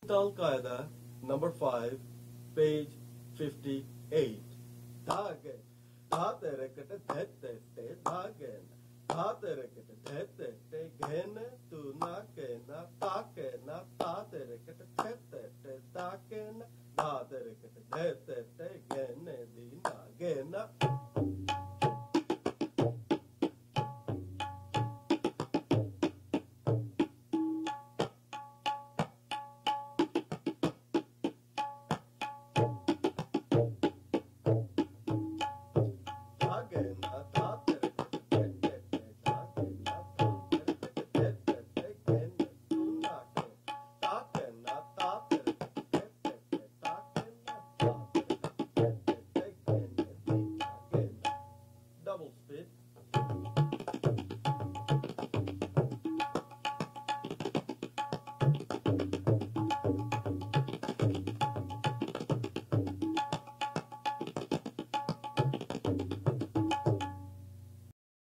Al-Qaeda, number 5, page 58. Dhagen. Dhaterekete dhete dhagen. Dhaterekete dhete gen tu nakena takena dhaterekete dhete dhagen. Dhaterekete dhete gen di nagena. Double speed.